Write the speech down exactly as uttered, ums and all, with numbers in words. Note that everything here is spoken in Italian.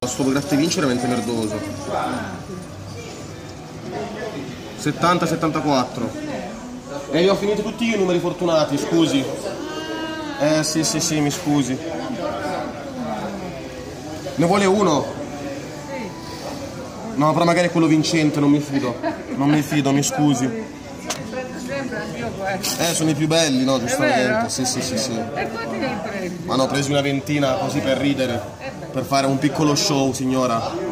Sto gratta e vince è veramente merdoso. settanta settantaquattro. E li ho finiti tutti io i numeri fortunati, scusi. Eh sì sì sì, mi scusi. Ne vuole uno? No, però magari è quello vincente, non mi fido. Non mi fido, mi scusi. Eh, sono i più belli, no, giustamente. Sì, sì, sì, sì. E quanti ne hai presi? Ma ne ho presi una ventina così per ridere. Per fare un piccolo show, signora.